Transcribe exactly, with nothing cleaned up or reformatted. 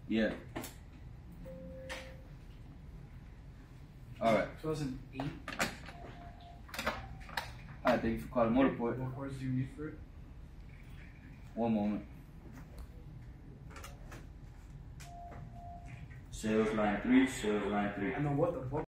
Yeah. Alright. two thousand eight. Alright, thank you for calling Motorport. What cars do you need for it? One moment. Sales line three, sales line three. And then what the fuck?